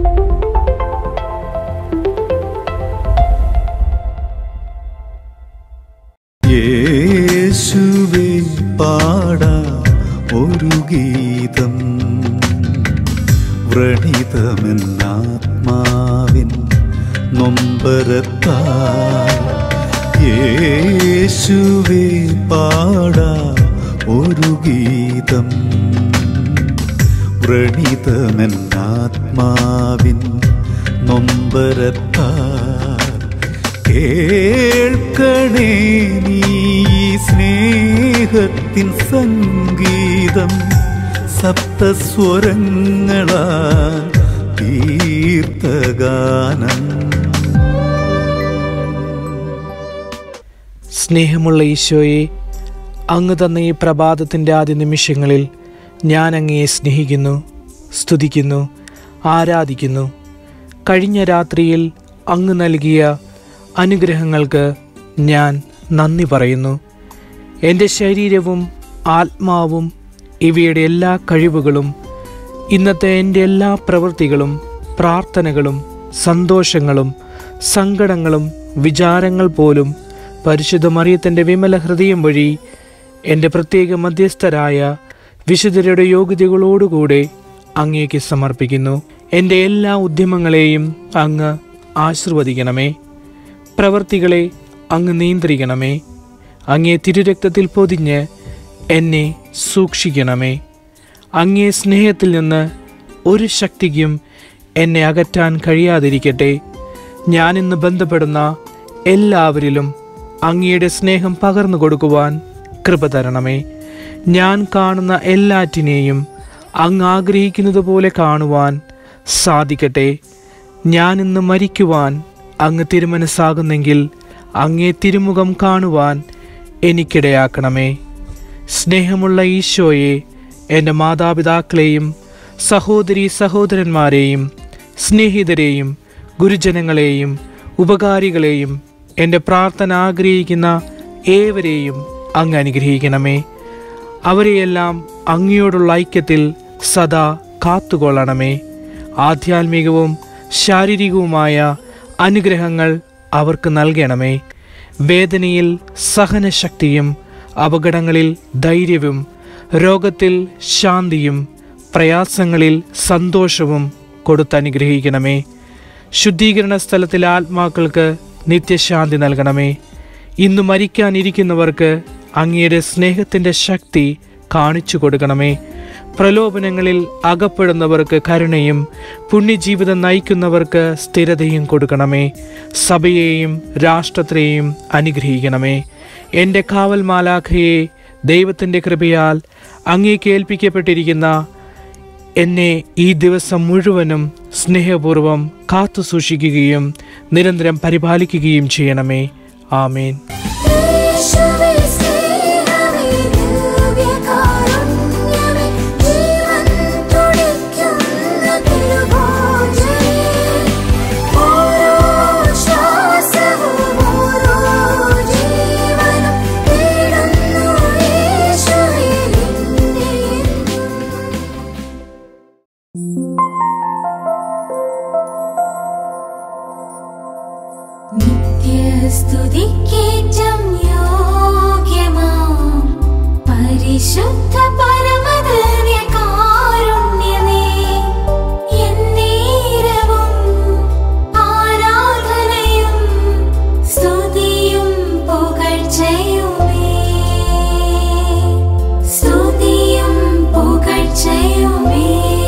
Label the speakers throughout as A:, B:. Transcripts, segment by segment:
A: യേശുവേ പാടാം ഒരു ഗീതം, വ്രണിതമെന്നാത്മാവിൻ നൊമ്പരത്താൽ. യേശുവേ പാടാം ഒരു ഗീതം, വ്രണിതമെന്നാത്മാവിൻ നൊമ്പരത്താൽ. കേൾക്കണേ നീ സ്നേഹത്തിൻ സംഗീതം, സപ്തസ്വരങ്ങളാൽ തീർത്ഥഗാനം.
B: സ്നേഹമുള്ള ഈശോയെ, അങ്ങ് തന്ന ഈ പ്രഭാതത്തിൻ്റെ ആദ്യ നിമിഷങ്ങളിൽ ഞാൻ അങ്ങയെ സ്നേഹിക്കുന്നു, സ്തുതിക്കുന്നു, ആരാധിക്കുന്നു. കഴിഞ്ഞ രാത്രിയിൽ അങ്ങ് നൽകിയ അനുഗ്രഹങ്ങൾക്ക് ഞാൻ നന്ദി പറയുന്നു. എൻ്റെ ശരീരവും ആത്മാവും ഇവയുടെ എല്ലാ കഴിവുകളും ഇന്നത്തെ എൻ്റെ എല്ലാ പ്രവൃത്തികളും പ്രാർത്ഥനകളും സന്തോഷങ്ങളും സങ്കടങ്ങളും വിചാരങ്ങൾ പോലും പരിശുദ്ധ മറിയത്തിൻ്റെ വിമല ഹൃദയം വഴി എൻ്റെ പ്രത്യേക മധ്യസ്ഥരായ വിശുദ്ധരുടെ യോഗ്യതകളോടുകൂടെ അങ്ങേക്ക് സമർപ്പിക്കുന്നു. എൻ്റെ എല്ലാ ഉദ്യമങ്ങളെയും അങ്ങ് ആശീർവദിക്കണമേ. പ്രവൃത്തികളെ അങ്ങ് നിയന്ത്രിക്കണമേ. അങ്ങേ തിരുരക്തത്തിൽ പൊതിഞ്ഞ് എന്നെ സൂക്ഷിക്കണമേ. അങ്ങേ സ്നേഹത്തിൽ നിന്ന് ഒരു ശക്തിക്കും എന്നെ അകറ്റാൻ കഴിയാതിരിക്കട്ടെ. ഞാനിന്ന് ബന്ധപ്പെടുന്ന എല്ലാവരിലും അങ്ങയുടെ സ്നേഹം പകർന്നു കൊടുക്കുവാൻ കൃപ തരണമേ. ഞാൻ കാണുന്ന എല്ലാറ്റിനെയും അങ്ങ് ആഗ്രഹിക്കുന്നത് പോലെ കാണുവാൻ സാധിക്കട്ടെ. ഞാനിന്ന് മരിക്കുവാൻ അങ്ങ് തിരുമനസ്സാകുന്നെങ്കിൽ അങ്ങേ തിരുമുഖം കാണുവാൻ എനിക്കിടയാക്കണമേ. സ്നേഹമുള്ള ഈശോയെ, എൻ്റെ മാതാപിതാക്കളെയും സഹോദരീ സഹോദരന്മാരെയും സ്നേഹിതരെയും ഗുരുജനങ്ങളെയും ഉപകാരികളെയും എൻ്റെ പ്രാർത്ഥന ആഗ്രഹിക്കുന്ന ഏവരെയും അങ്ങ് അനുഗ്രഹിക്കണമേ. അവരെയെല്ലാം അങ്ങയോടുള്ള ഐക്യത്തിൽ സദാ കാത്തുകൊള്ളണമേ. ആധ്യാത്മികവും ശാരീരികവുമായ അനുഗ്രഹങ്ങൾ അവർക്ക് നൽകണമേ. വേദനയിൽ സഹനശക്തിയും അപകടങ്ങളിൽ ധൈര്യവും രോഗത്തിൽ ശാന്തിയും പ്രയാസങ്ങളിൽ സന്തോഷവും കൊടുത്തനുഗ്രഹിക്കണമേ. ശുദ്ധീകരണ സ്ഥലത്തിലെ ആത്മാക്കൾക്ക് നിത്യശാന്തി നൽകണമേ. ഇന്ന് മരിക്കാനിരിക്കുന്നവർക്ക് അങ്ങയുടെ സ്നേഹത്തിൻ്റെ ശക്തി കാണിച്ചു കൊടുക്കണമേ. പ്രലോഭനങ്ങളിൽ അകപ്പെടുന്നവർക്ക് കരുണയും പുണ്യജീവിതം നയിക്കുന്നവർക്ക് സ്ഥിരതയും കൊടുക്കണമേ. സഭയെയും രാഷ്ട്രത്തെയും അനുഗ്രഹിക്കണമേ. എൻ്റെ കാവൽ മാലാഖയെ ദൈവത്തിൻ്റെ കൃപയാൽ അങ്ങേക്ക് ഏൽപ്പിക്കപ്പെട്ടിരിക്കുന്ന എന്നെ ഈ ദിവസം മുഴുവനും സ്നേഹപൂർവം കാത്തു സൂക്ഷിക്കുകയും നിരന്തരം പരിപാലിക്കുകയും ചെയ്യണമേ. ആമേൻ.
C: നിത്യസ്തുതിക്കേറ്റം യോഗ്യമാം പരിശുദ്ധ പരമദിവ്യകാരുണ്യമേ, എന്നേരവും ആരാധനയും സ്തുതിയും പുകഴ്ചയുമേ, സ്തുതിയും പുകഴ്ചയുമേ.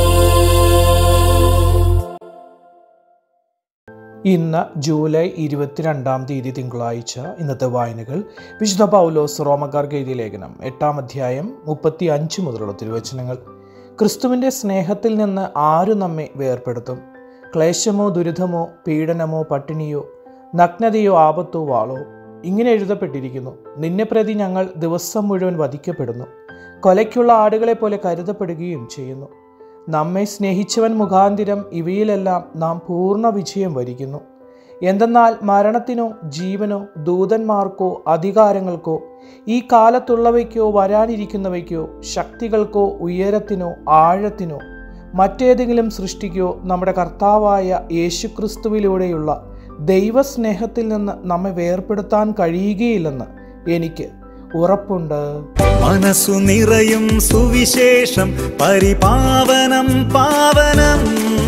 B: ഇന്ന് ജൂലൈ 22 തിങ്കളാഴ്ച. ഇന്നത്തെ വായനകൾ: വിശുദ്ധ പൗലോസ് റോമക്കാർക്ക് എഴുതിയ ലേഖനം 8-ാം അധ്യായം 35 മുതലുള്ള തിരുവചനങ്ങൾ. ക്രിസ്തുവിൻ്റെ സ്നേഹത്തിൽ നിന്ന് ആരു നമ്മെ വേർപെടുത്തും? ക്ലേശമോ ദുരിതമോ പീഡനമോ പട്ടിണിയോ നഗ്നതയോ ആപത്തോ വാളോ? ഇങ്ങനെ എഴുതപ്പെട്ടിരിക്കുന്നു: നിന്നെ പ്രതി ഞങ്ങൾ ദിവസം മുഴുവൻ വധിക്കപ്പെടുന്നു, കൊലയ്ക്കുള്ള ആടുകളെ പോലെ കരുതപ്പെടുകയും ചെയ്യുന്നു. നമ്മെ സ്നേഹിച്ചവൻ മുഖാന്തിരം ഇവയിലെല്ലാം നാം പൂർണ്ണ വിജയം വരിക്കുന്നു. എന്തെന്നാൽ മരണത്തിനോ ജീവനോ ദൂതന്മാർക്കോ അധികാരങ്ങൾക്കോ ഈ കാലത്തുള്ളവയ്ക്കോ വരാനിരിക്കുന്നവയ്ക്കോ ശക്തികൾക്കോ ഉയരത്തിനോ ആഴത്തിനോ മറ്റേതെങ്കിലും സൃഷ്ടിക്കോ നമ്മുടെ കർത്താവായ യേശുക്രിസ്തുവിലൂടെയുള്ള ദൈവസ്നേഹത്തിൽ നിന്ന് നമ്മെ വേർപെടുത്താൻ കഴിയുകയില്ലെന്ന് എനിക്ക് ഉറപ്പുണ്ട്.
A: മനസ്സു നിറയും സുവിശേഷം പരിപാവനം പാവനം,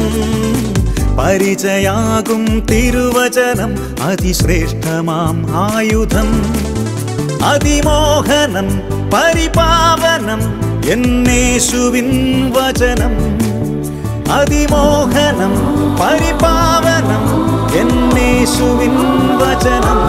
A: പരിചയാകും തിരുവചനം അതിശ്രേഷ്ഠമാം ആയുധം. അതിമോഹനം പരിപാവനം എന്നേശുവിൻ വചനം, അതിമോഹനം പരിപാവനം എന്നേശുവിൻ വചനം.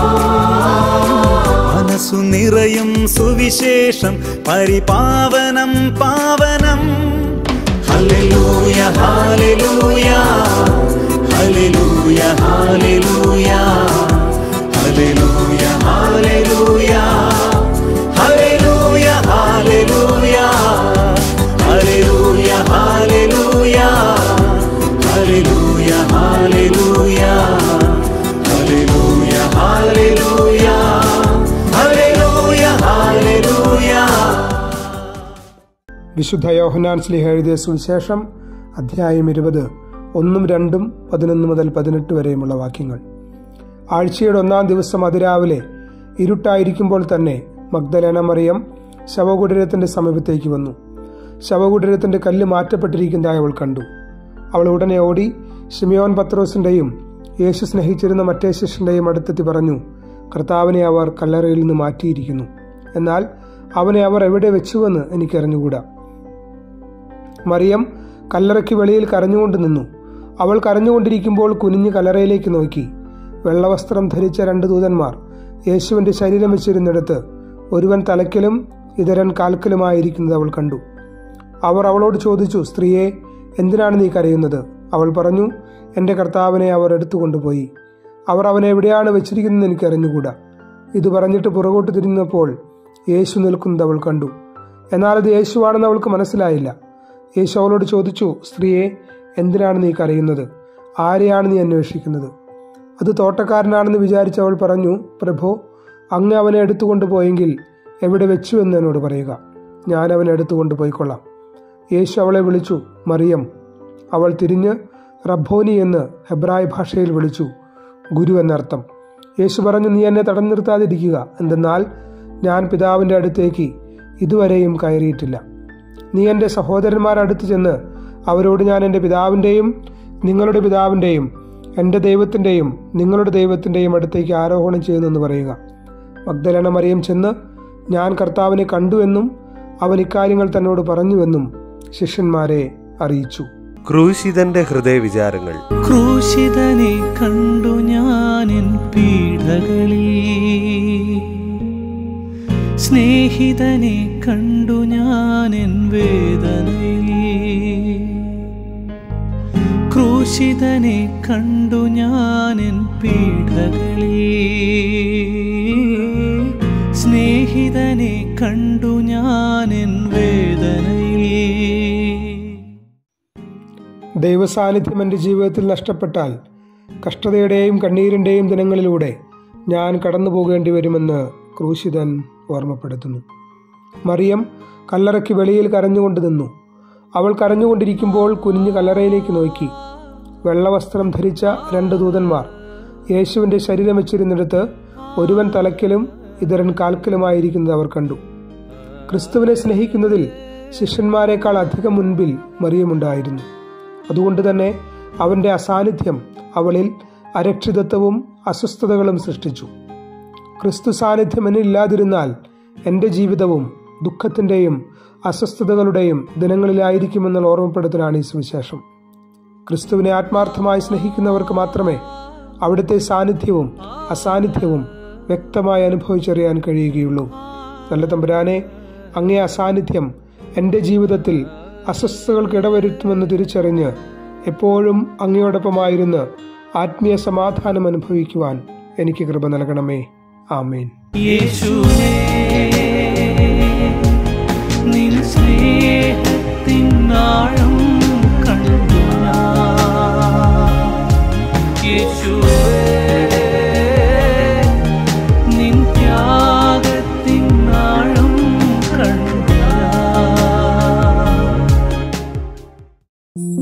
A: മനസ്സു നിറയും സുവിശേഷം പരിപാവനം പാവനം. ഹല്ലേലൂയ ഹല്ലേലൂയ ഹല്ലേലൂയ ഹല്ലേലൂയ ഹല്ലേലൂയ ഹല്ലേലൂയ ഹല്ലേലൂയ ഹല്ലേലൂയ ഹല്ലേലൂയ ഹല്ലേലൂയ ഹല്ലേലൂയ ഹല്ലേലൂയ ഹല്ലേലൂയ ഹല്ലേലൂയ ഹല്ലേലൂയ ഹല്ലേലൂയ.
D: വിശുദ്ധ യോഹന്നാൻ ശ്ലീഹ എഴുതിയ സുവിശേഷം അധ്യായം 20, 1, 2, 11 മുതൽ 18 വരെയുമുള്ള വാക്യങ്ങൾ. ആഴ്ചയുടെ 1-ാം ദിവസം അതിരാവിലെ ഇരുട്ടായിരിക്കുമ്പോൾ തന്നെ മഗ്ദലേന മറിയം ശവകുടീരത്തിന്റെ സമീപത്തേക്ക് വന്നു. ശവകുടീരത്തിന്റെ കല്ല് മാറ്റപ്പെട്ടിരിക്കുന്നതായി അവൾ കണ്ടു. അവൾ ഉടനെ ഓടി ശിമിയോൻ പത്രോസിന്റെയും യേശു സ്നേഹിച്ചിരുന്ന മറ്റേ ശിഷ്യന്റെയും അടുത്തെത്തി പറഞ്ഞു, കർത്താവിനെ അവർ കല്ലറയിൽ നിന്ന് മാറ്റിയിരിക്കുന്നു. എന്നാൽ അവനെ അവർ എവിടെ വെച്ചുവെന്ന് എനിക്കറിഞ്ഞുകൂടാ. മറിയം കല്ലറയ്ക്ക് വെളിയിൽ കരഞ്ഞുകൊണ്ട് നിന്നു. അവൾ കരഞ്ഞുകൊണ്ടിരിക്കുമ്പോൾ കുനിഞ്ഞ് കല്ലറയിലേക്ക് നോക്കി. വെള്ളവസ്ത്രം ധരിച്ച 2 ദൂതന്മാർ യേശുവിന്റെ ശരീരം വെച്ചിരുന്നിടത്ത് ഒരുവൻ തലയ്ക്കലും ഇതരൻ കാൽക്കലുമായിരിക്കുന്നത് അവൾ കണ്ടു. അവർ അവളോട് ചോദിച്ചു, സ്ത്രീയെ, എന്തിനാണ് നീ കരയുന്നത്? അവൾ പറഞ്ഞു, എൻ്റെ കർത്താവിനെ അവർ എടുത്തുകൊണ്ടുപോയി. അവർ അവനെ എവിടെയാണ് വെച്ചിരിക്കുന്നതെന്ന് എനിക്ക് അറിഞ്ഞുകൂടാ. ഇത് പറഞ്ഞിട്ട് പുറകോട്ട് തിരിഞ്ഞപ്പോൾ യേശു നിൽക്കുന്നത് അവൾ കണ്ടു. എന്നാൽ അത് യേശുവാണെന്ന് അവൾക്ക് മനസ്സിലായില്ല. യേശു അവളോട് ചോദിച്ചു, സ്ത്രീയെ, എന്തിനാണ് നീ കരയുന്നത്? ആരെയാണ് നീ അന്വേഷിക്കുന്നത്? അത് തോട്ടക്കാരനാണെന്ന് വിചാരിച്ച് അവൾ പറഞ്ഞു, പ്രഭോ, അങ്ങ് അവനെ എടുത്തുകൊണ്ടുപോയെങ്കിൽ എവിടെ വെച്ചു എന്ന് എന്നോട് പറയുക, ഞാൻ അവനെ എടുത്തുകൊണ്ടുപോയിക്കൊള്ളാം. യേശു അവളെ വിളിച്ചു, മറിയം. അവൾ തിരിഞ്ഞ് റബ്ബോനി എന്ന് ഹെബ്രായ ഭാഷയിൽ വിളിച്ചു, ഗുരു എന്നർത്ഥം. യേശു പറഞ്ഞു, നീ എന്നെ തടഞ്ഞു നിർത്താതിരിക്കുക, എന്തെന്നാൽ ഞാൻ പിതാവിൻ്റെ അടുത്തേക്ക് ഇതുവരെയും കയറിയിട്ടില്ല. നീ എൻ്റെ സഹോദരന്മാരടുത്ത് ചെന്ന് അവരോട്, ഞാൻ എൻ്റെ പിതാവിൻ്റെയും നിങ്ങളുടെ പിതാവിൻ്റെയും എൻ്റെ ദൈവത്തിൻ്റെയും നിങ്ങളുടെ ദൈവത്തിൻ്റെയും അടുത്തേക്ക് ആരോഹണം ചെയ്യുന്നെന്ന് പറയുക. മഗ്ദലേന മറിയം ചെന്ന്, ഞാൻ കർത്താവിനെ കണ്ടുവെന്നും അവൻ ഇക്കാര്യങ്ങൾ തന്നോട് പറഞ്ഞുവെന്നും ശിഷ്യന്മാരെ അറിയിച്ചു.
E: ക്രൂശിതന്റെ ഹൃദയവിചാരങ്ങൾ.
A: ക്രൂശിതനെ കണ്ടു ഞാനെൻ പീഡകളിൽ, സ്നേഹിതനെ കണ്ടു ഞാനെൻ വേദനയിൽ. ക്രൂശിതനെ കണ്ടു ഞാനെൻ പീഡകളിൽ, സ്നേഹിതനെ കണ്ടു ഞാനെൻ വേദനയിൽ.
D: ദൈവസാന്നിധ്യം എൻ്റെ ജീവിതത്തിൽ നഷ്ടപ്പെട്ടാൽ കഷ്ടതയുടെയും കണ്ണീരിൻ്റെയും ദിനങ്ങളിലൂടെ ഞാൻ കടന്നു പോകേണ്ടി വരുമെന്ന് ക്രൂശിതൻ ഓർമ്മപ്പെടുത്തുന്നു. മറിയം കല്ലറയ്ക്ക് വെളിയിൽ കരഞ്ഞുകൊണ്ട് നിന്നു. അവൾ കരഞ്ഞുകൊണ്ടിരിക്കുമ്പോൾ കുനിഞ്ഞ് കല്ലറയിലേക്ക് നോക്കി. വെള്ളവസ്ത്രം ധരിച്ച 2 ദൂതന്മാർ യേശുവിൻ്റെ ശരീരം വെച്ചിരുന്നിടത്ത് ഒരുവൻ തലയ്ക്കലും ഇതരൻ കാൽക്കലുമായിരിക്കുന്നത് അവർ കണ്ടു. ക്രിസ്തുവിനെ സ്നേഹിക്കുന്നതിൽ ശിഷ്യന്മാരെക്കാൾ അധികം മുൻപിൽ മറിയമുണ്ടായിരുന്നു. അതുകൊണ്ട് തന്നെ അവൻ്റെ അസാന്നിധ്യം അവളിൽ അരക്ഷിതത്വവും അസ്വസ്ഥതകളും സൃഷ്ടിച്ചു. ക്രിസ്തു സാന്നിധ്യം എന്നില്ലാതിരുന്നാൽ എൻ്റെ ജീവിതവും ദുഃഖത്തിൻ്റെയും അസ്വസ്ഥതകളുടെയും ദിനങ്ങളിലായിരിക്കുമെന്നുള്ള ഓർമ്മപ്പെടുത്തലാണ് ഈ സുവിശേഷം. ക്രിസ്തുവിനെ ആത്മാർത്ഥമായി സ്നേഹിക്കുന്നവർക്ക് മാത്രമേ അവിടുത്തെ സാന്നിധ്യവും അസാന്നിധ്യവും വ്യക്തമായി അനുഭവിച്ചറിയാൻ കഴിയുകയുള്ളൂ. നല്ല തമ്പുരാനെ, അങ്ങേ അസാന്നിധ്യം എൻ്റെ ജീവിതത്തിൽ അസ്വസ്ഥതകൾക്ക് ഇടവരുത്തുമെന്ന് തിരിച്ചറിഞ്ഞ് എപ്പോഴും അങ്ങയോടൊപ്പമായിരുന്ന് ആത്മീയ സമാധാനം അനുഭവിക്കുവാൻ എനിക്ക് കൃപ നൽകണമേ. ആമേൻ.
A: യേശുവേ, നിൻ സ്നേഹത്തിൻ ആഴം കണ്ടു ഞാൻ. യേശുവേ, നിൻ ത്യാഗത്തിൻ ആഴം കണ്ടു ഞാൻ.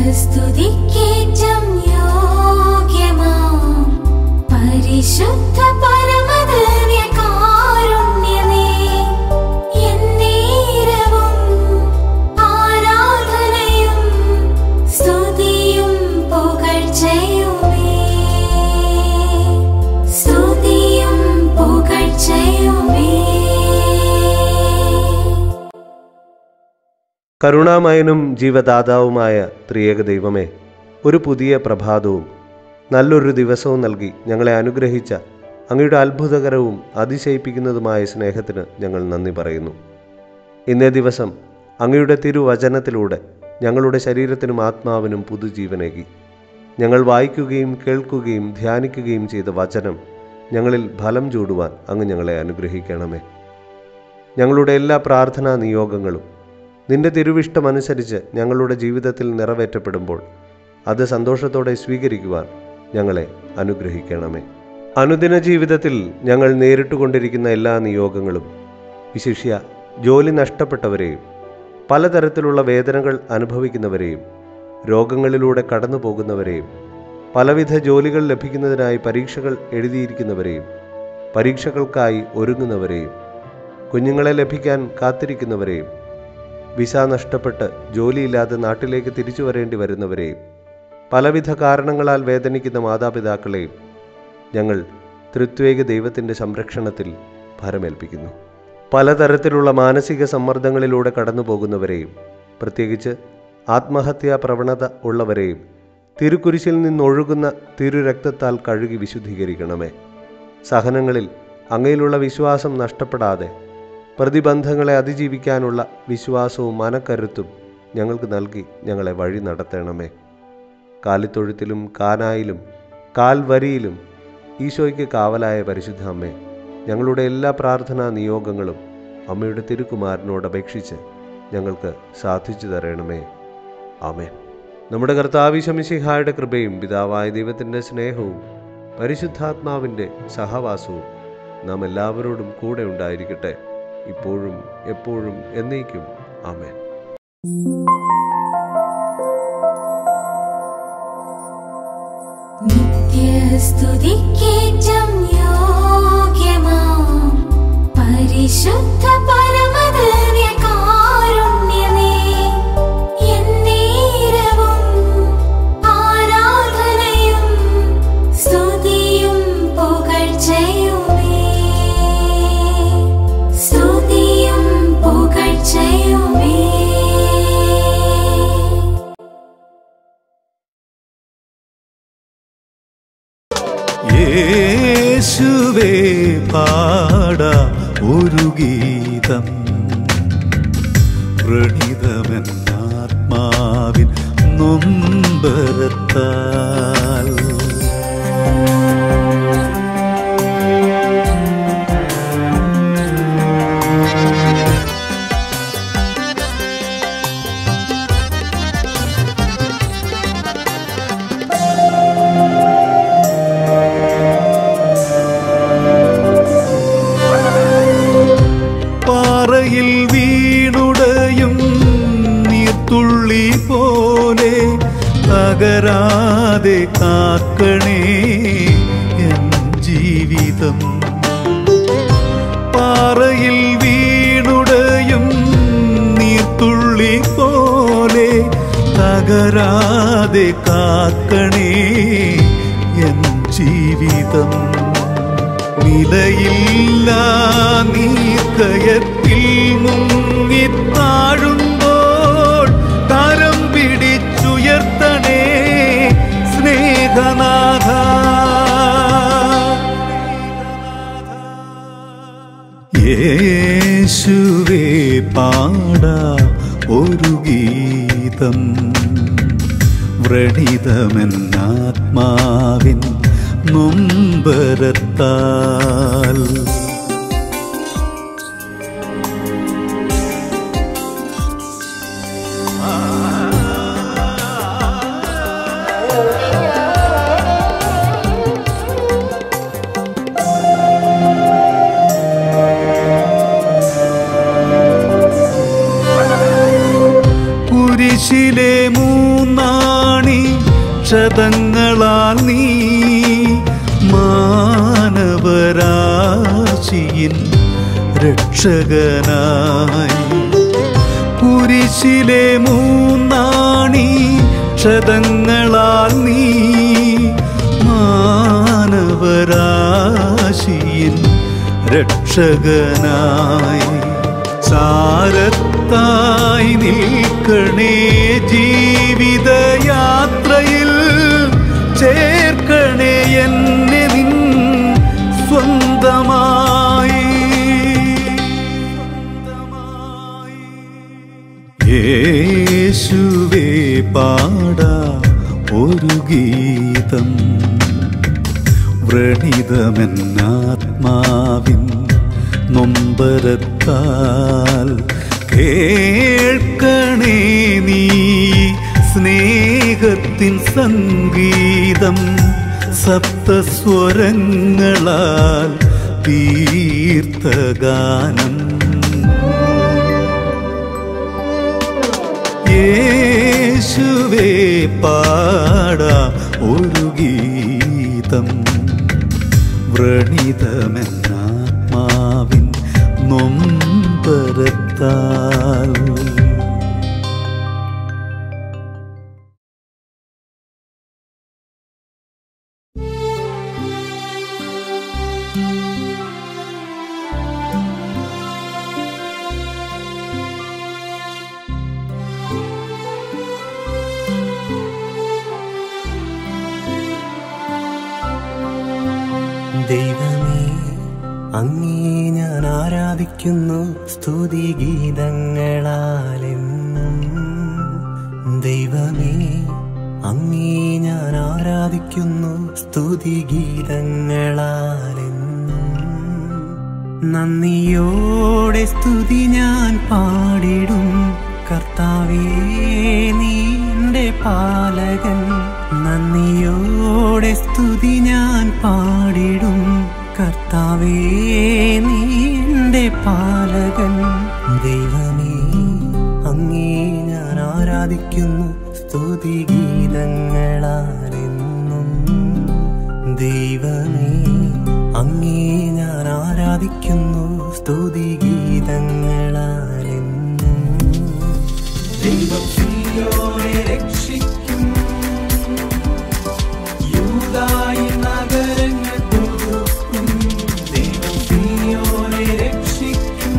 C: സ്തുതിക്കേറ്റം യോഗ്യമാം പരിശുദ്ധ പരമദിവ്യകാരുണ്യമേ, എന്നേരവും ആരാധനയും സ്തുതിയും പുകഴ്ചയുമേ, സ്തുതിയും പുകഴ്ചയുമേ.
E: കരുണാമയനും ജീവദാതാവുമായ ത്രിയേക ദൈവമേ, ഒരു പുതിയ പ്രഭാതവും നല്ലൊരു ദിവസവും നൽകി ഞങ്ങളെ അനുഗ്രഹിച്ച അങ്ങയുടെ അത്ഭുതകരവും അതിശയിപ്പിക്കുന്നതുമായ സ്നേഹത്തിന് ഞങ്ങൾ നന്ദി പറയുന്നു. ഇന്നേ ദിവസം അങ്ങയുടെ തിരുവചനത്തിലൂടെ ഞങ്ങളുടെ ശരീരത്തിനും ആത്മാവിനും പുതുജീവനേകി. ഞങ്ങൾ വായിക്കുകയും കേൾക്കുകയും ധ്യാനിക്കുകയും ചെയ്ത വചനം ഞങ്ങളിൽ ഫലം ചൂടുവാൻ അങ്ങ് ഞങ്ങളെ അനുഗ്രഹിക്കണമേ. ഞങ്ങളുടെ എല്ലാ പ്രാർത്ഥനാ നിയോഗങ്ങളും നിന്റെ തിരുവിഷ്ടമനുസരിച്ച് ഞങ്ങളുടെ ജീവിതത്തിൽ നിറവേറ്റപ്പെടുമ്പോൾ അത് സന്തോഷത്തോടെ സ്വീകരിക്കുവാൻ ഞങ്ങളെ അനുഗ്രഹിക്കണമേ. അനുദിന ജീവിതത്തിൽ ഞങ്ങൾ നേരിട്ടുകൊണ്ടിരിക്കുന്ന എല്ലാ നിയോഗങ്ങളും, വിശിഷ്യ ജോലി നഷ്ടപ്പെട്ടവരെയും പലതരത്തിലുള്ള വേദനകൾ അനുഭവിക്കുന്നവരെയും രോഗങ്ങളിലൂടെ കടന്നു പോകുന്നവരെയും പലവിധ ജോലികൾ ലഭിക്കുന്നതിനായി പരീക്ഷകൾ എഴുതിയിരിക്കുന്നവരെയും പരീക്ഷകൾക്കായി ഒരുങ്ങുന്നവരെയും കുഞ്ഞുങ്ങളെ ലഭിക്കാൻ കാത്തിരിക്കുന്നവരെയും വിസ നഷ്ടപ്പെട്ട് ജോലിയില്ലാതെ നാട്ടിലേക്ക് തിരിച്ചു വരേണ്ടി വരുന്നവരെയും പലവിധ കാരണങ്ങളാൽ വേദനിക്കുന്ന മാതാപിതാക്കളെയും ഞങ്ങൾ ത്രിത്വേക ദൈവത്തിൻ്റെ സംരക്ഷണത്തിൽ ഭരമേൽപ്പിക്കുന്നു. പലതരത്തിലുള്ള മാനസിക സമ്മർദ്ദങ്ങളിലൂടെ കടന്നു പോകുന്നവരെയും പ്രത്യേകിച്ച് ആത്മഹത്യാ പ്രവണത ഉള്ളവരെയും തിരുക്കുരിശിൽ നിന്നൊഴുകുന്ന തിരുരക്തത്താൽ കഴുകി വിശുദ്ധീകരിക്കണമേ. സഹനങ്ങളിൽ അങ്ങയിലുള്ള വിശ്വാസം നഷ്ടപ്പെടാതെ പ്രതിബന്ധങ്ങളെ അതിജീവിക്കാനുള്ള വിശ്വാസവും മനക്കരുത്തും ഞങ്ങൾക്ക് നൽകി ഞങ്ങളെ വഴി നടത്തണമേ. കാലിത്തൊഴുത്തിലും കാനായിലും കാൽവരിയിലും ഈശോയ്ക്ക് കാവലായ പരിശുദ്ധ അമ്മേ, ഞങ്ങളുടെ എല്ലാ പ്രാർത്ഥനാ നിയോഗങ്ങളും അമ്മയുടെ തിരുക്കുമാരനോട് അപേക്ഷിച്ച് ഞങ്ങൾക്ക് സാധിച്ചു തരണമേ. ആമേൻ. നമ്മുടെ കർത്താവ് ഈശോ മിശിഹായുടെ കൃപയും പിതാവായ ദൈവത്തിൻ്റെ സ്നേഹവും പരിശുദ്ധാത്മാവിൻ്റെ സഹവാസവും നാം എല്ലാവരോടും കൂടെ ഉണ്ടായിരിക്കട്ടെ, ഇപ്പോഴും എപ്പോഴും എന്നേക്കും. ആമേൻ.
C: നിത്യസ്തുതിക്കേറ്റം യോഗ്യമാം പരിശുദ്ധ പരമദിവ്യകാരുണ്യമേ, എന്നേരവും ആരാധനയും സ്തുതിയും പുകഴ്ചയുമേ, സ്തുതിയും പുകഴ്ചയുമേ.
A: യേശുവേ പാടാം ഒരു ഗീതം, വ്രണിതമെന്നാത്മാവിൻ നൊമ്പരത്താൽ. പാറയിൽ വീണുടയും നീർത്തുള്ളി പോലെ തകരാതെ കാക്കണേ എൻ ജീവിതം. പാറയിൽ വീണുടയും നീർത്തുള്ളി പോലെ തകരാതെ കാക്കണേ എൻ ജീവിതം. നിലയില്ല നീക്കയത്തിൽ മുങ്ങിത്താഴുമ്പോൾ കരം പിടിച്ചുയർത്തണേ സ്നേഹനാഥ. യേശുവേ പാടാം ഒരു ഗീതം, വ്രണിതമെന്നാത്മാവിൻ നൊമ്പരത്താൽ. കുരിശിലെ മൂന്നാം ക്ഷതങ്ങളാൽ നീ മാനവരാശിയിൻ രക്ഷകനായി. കുരിശിലെ മൂന്നാണി ക്ഷതങ്ങളാൽ നീ മാനവരാശിയിൻ രക്ഷകനായി. ചാരത്തായി നിൽക്കണേ ജീവിതയാത്രയിൽ, ചേർക്കണേ എന്നെ നിൻ സ്വന്തമായി. യേശുവേ പാടാ ഒരു ഗീതം, വ്രണിതമെന്നാത്മാവിൻ നൊമ്പരത്താൽ. കേൾക്കണേ നീ സ്നേഹത്തിൻ സംഗീതം, സപ്തസ്വരങ്ങളാൽ തീർത്ഥഗാനം. യേശുവേ പാടാ ഒരു ഗീതം, വ്രണിതമെന്നാത്മാവിൻ നൊമ്പരത്താൽ.
F: ദൈവമേ, അങ്ങേ ഞാൻ ആരാധിക്കുന്നു സ്തുതിഗീതങ്ങളാലെന്നും. ദൈവമേ, അങ്ങേ ഞാൻ ആരാധിക്കുന്നു സ്തുതിഗീതങ്ങളാലെന്നും. നന്ദിയോടെ സ്തുതി ഞാൻ പാടിടും കർത്താവേ, നീ എന്റെ പാലകൻ. നന്ദിയോടെ സ്തുതി ഞാൻ പാടിടും കർത്താവേ, നീ എന്റെ പാലകൻ. ദൈവമേ, അങ്ങേ ഞാൻ ആരാധിക്കുന്നു സ്തുതിഗീതങ്ങളാലെന്നും. ദൈവമേ, അങ്ങേ ഞാൻ ആരാധിക്കുന്നു സ്തുതിഗീതങ്ങളാലെന്നും. ദൈവം സിയോനെ രക്ഷിക്കും, യൂദായിൻ നഗരങ്ങൾ പുതുക്കും. ദൈവം സിയോനെ രക്ഷിക്കും,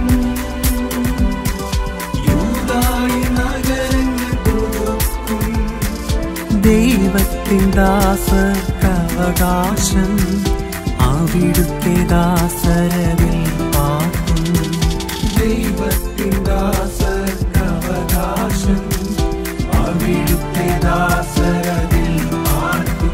F: യൂദായിൻ നഗരങ്ങൾ പുതുക്കും. ദൈവത്തിൻ ദാസർക്കവകാശം, അവിടുത്തെ ദാസരവിൽ പാർക്കും. ദൈവത്തിൻ ദാസർക്കവകാശം, അവിടുത്തെ ദാസരവിൽ പാർക്കും.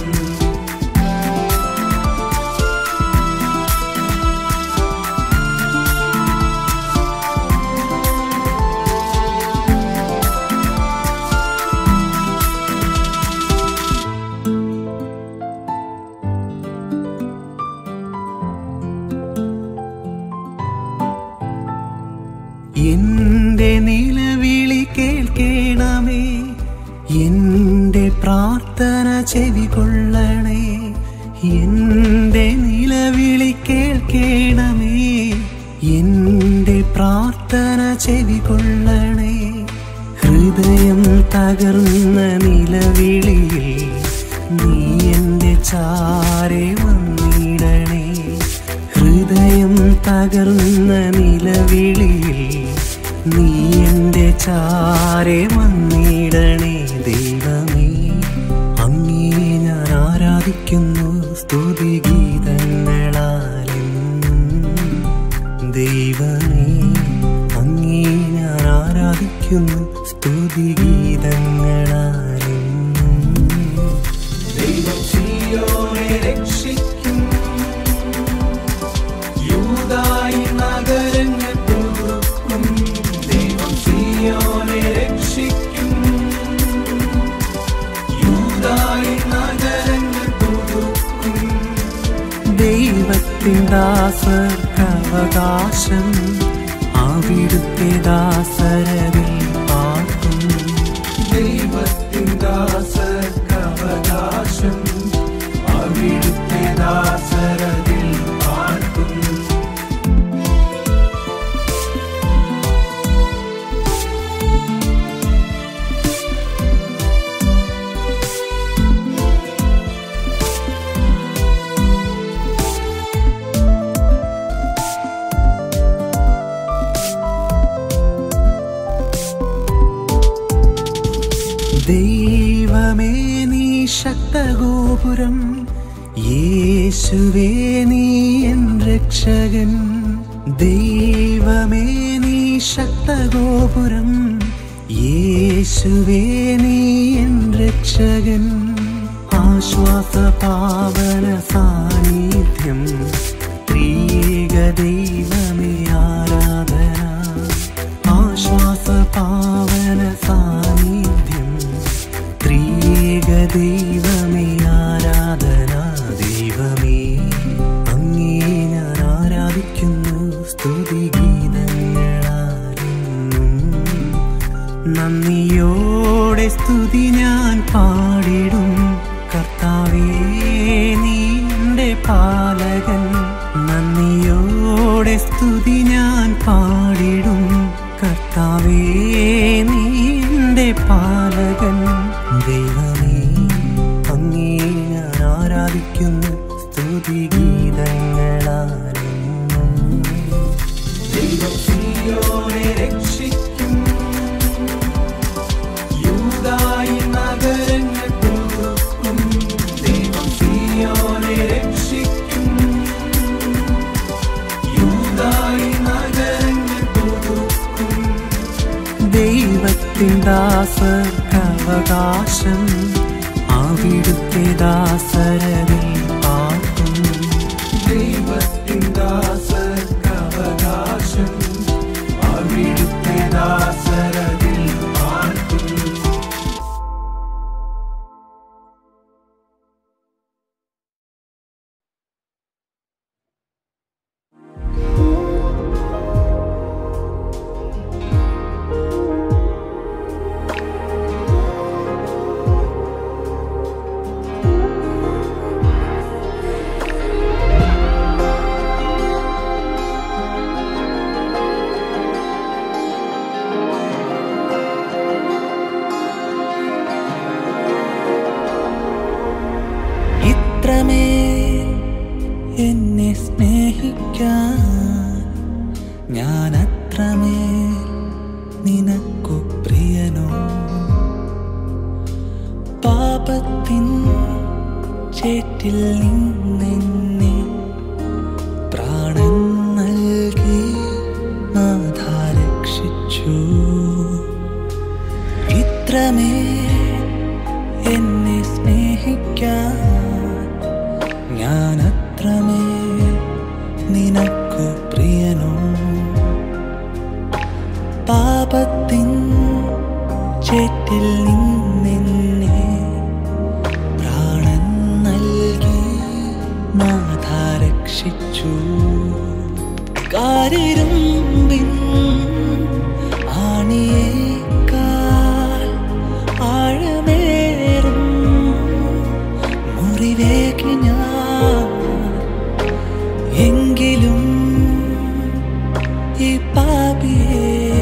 F: എന്റെ നിലവിളി കേൾക്കണമേ, എന്റെ പ്രാർത്ഥന ചെവികൊള്ളണേ. എന്റെ നിലവിളി കേൾക്കണമേ, എന്റെ പ്രാർത്ഥന ചെവികൊള്ളണേ. ഹൃദയം തകർന്ന നിലവിളിയിൽ നീ എന്റെ ചാരെ വന്നിടണേ. ഹൃദയം തകർന്ന നിലവിളിയിൽ നീ എന്റെ ചാരെ വന്നിടണേ. ദൈവമേ, അങ്ങേ ഞാൻ ആരാധിക്കുന്നു സ്തുതിഗീതങ്ങളാലെന്നും. ദൈവമേ, അങ്ങേ ഞാൻ ആരാധിക്കുന്നു സ്തുതിഗീതങ്ങളാലെന്നും. ദൈവം സിയോനെ രക്ഷിക്കും, യൂദായിൻ നഗരങ്ങൾ പുതുക്കും. ദൈവം സിയോനെ രക്ഷിക്കും, യൂദായിൻ നഗരങ്ങൾ പുതുക്കും. ദൈവത്തിൻ ദാസർക്കവകാശം, അവിടുത്തെ ദാസരവിൽ പാർക്കും. ദൈവത്തിൻ ദാസർക്കവകാശം, ദൈവമേ നീ ശക്തഗോപുരം, യേശുവേ നീ എൻ രക്ഷകൻ. ദൈവമേ നീ ശക്തഗോപുരം, യേശുവേ നീ എൻ രക്ഷകൻ. ആശ്വാസ പാവന സാന്നിധ്യം, ത്രിയേക ദൈവമേ ആരാധന. ആശ്വാസ പാവന സാന്നിധ്യം, ത്രിയേക ദൈവമേ ആരാധന. ദൈവമേ അങ്ങേ ഞാൻ ആരാധിക്കുന്നു, സ്തുതിഗീതങ്ങളാലെന്നും നന്ദിയോടെ സ്തുതി ഞാൻ പാടിടും. കർത്താവേ നീ എൻ്റെ പാലകൻ, നന്ദിയോടെ സ്തുതി ഞാൻ പാടിടും. കർത്താവേ നീ എൻ്റെ പാലകൻ. ദൈവമേ അങ്ങേ ഞാൻ ആരാധിക്കുന്നു, സ്തുതിഗീതങ്ങളാലെന്നും. ദൈവം സീയോനെ രക്ഷിക്കും, യൂദായിൻ നഗരങ്ങൾ പുതുക്കും. ദൈവം സീയോനെ രക്ഷിക്കും, യൂദായിൻ നഗരങ്ങൾ പുതുക്കും. ദൈവത്തിൻ ദാസർക്കവകാശം, അവിടുത്തെ ദാസരതിൽ പാർക്കും. ദൈവത്തിൻ ദാസർക്കവകാശം, അവിടുത്തെ ദാസരതിൽ പാർക്കും. എന്നെ സ്നേഹിക്കാൻ ഞാൻ അത്രമേൽ നിനക്കു പ്രിയനോ. പാപത്തിൻ ചേറ്റിൽ നിന്നെന്നെ പ്രാണൻ നൽകി നാഥ രക്ഷിച്ചു. ഇത്രമേൽ എന്നെ സ്നേഹിക്കാൻ ഞാൻ അത്രമേൽ നിനക്കു പ്രിയനോ. പാപത്തിൻ ചേറ്റിൽ നിന്നെന്നെ പ്രാണൻ നൽകി നാഥ രക്ഷിച്ചു. കാരിരുമ്പിൻ ആണിയേക്കാൾ ആഴമേറും മുറിവേക്ക് ഞാൻ, എങ്കിലും ഈ പാപിയെ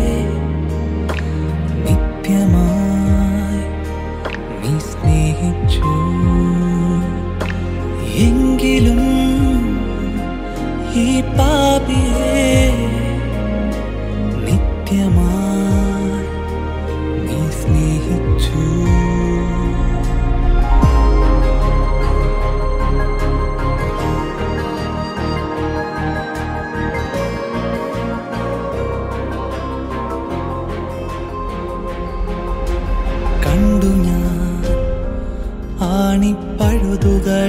F: നിത്യമായി നീ സ്നേഹിച്ചു. എങ്കിലും ഈ പാപിയെ നിത്യമായി നീ സ്നേഹിച്ചു. കണ്ടു ഞാൻ ആണിപ്പഴുതുകൾ,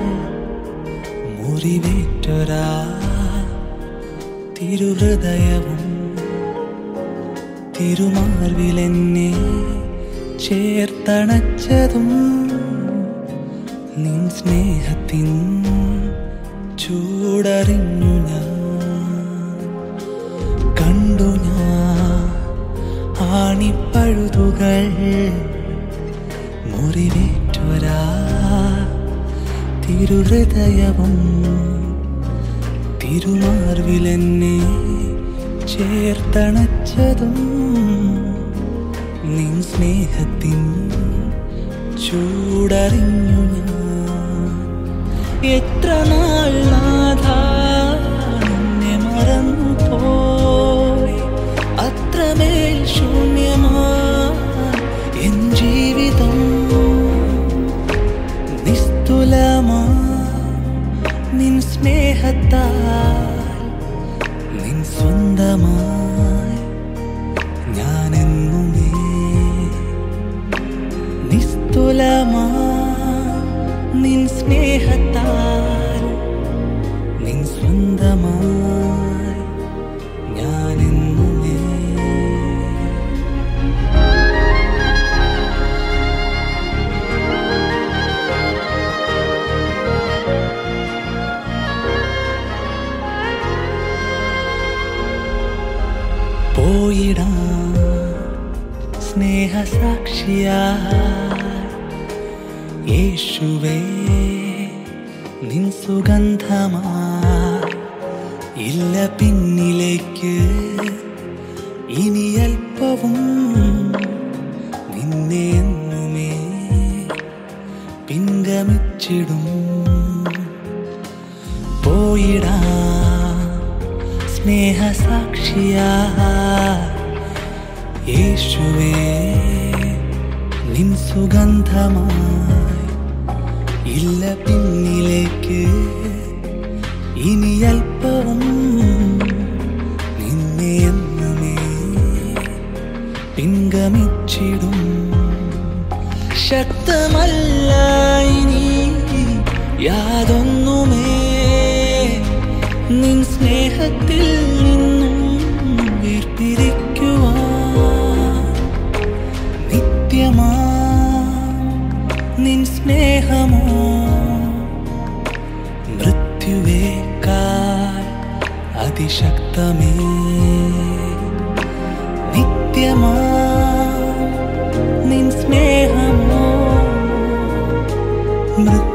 F: മുറിവേറ്റൊരാ തിരുഹൃദയവും തിരുമാർവിലെന്നെ ചേർത്തണച്ചതും നിൻ സ്നേഹത്തിൻ ചൂടറിഞ്ഞു ഞാൻ. കണ്ടു ഞാൻ ആണിപ്പഴുതുകൾ, മുറിവേറ്റൊരാ തിരുഹൃദയവും തിരുമാർവിലെന്നെ ചേർത്തണച്ചതും നിൻ സ്നേഹത്തിൻ ചൂടറിഞ്ഞു ഞാൻ. എത്ര നാൾ നാഥാ നിന്നെ മറന്നു പോയി, അത്രമേൽ ശൂന്യമായി എൻ ജീവിതം സ്നേഹത്താൽ നിൻ സ്വന്തമായി ഞാനെന്നുമേ നിസ്തുലമാ നിൻ സ്നേഹത്താൽ നിൻ സ്വന്തമായി ഞാനെന്നുമേ. പോയിടാം സ്നേഹസാക്ഷിയായി യേശുവേ നിൻ സുഗന്ധമായി ഇല്ല പിന്നിലേക്ക് ഇനി അല്പവും നിന്നെ എന്നുമേ പിൻഗമിച്ചിടും. പോയിടാം സ്നേഹസാക്ഷിയായി യേശുവേ നിൻ സുഗന്ധമായി ഇല്ല പിന്നിലേക്ക് ഇനി അല്പവും നിന്നെ എന്നുമേ പിൻഗമിച്ചിടും. ശക്തമല്ല ഇനി യാതൊന്നുമേ നിൻ സ്നേഹത്തിൽ നിന്നും വേർപിരിക്കുവാൻ. നിത്യമാ നിൻ സ്നേഹമോ മൃത്യുവേക്കാൾ അതിശക്തമേ. നിത്യമാ നിൻ സ്നേഹമോ മൃത്യു